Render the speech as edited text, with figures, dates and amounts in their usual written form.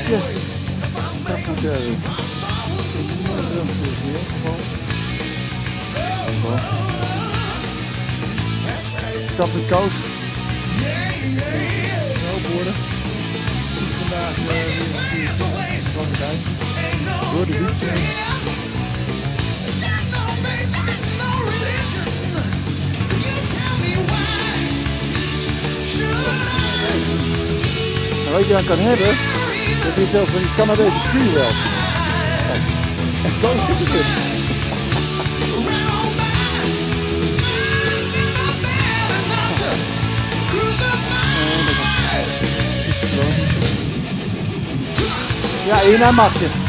Stapje. Stapje verder. Stapje koud. Snowboarden. Vandaag weer een door de wiet. Nou, wat je dan kan hebben, dat is zo van die Canadese freewheel. En zo zit het in. Ja, hierna mag je.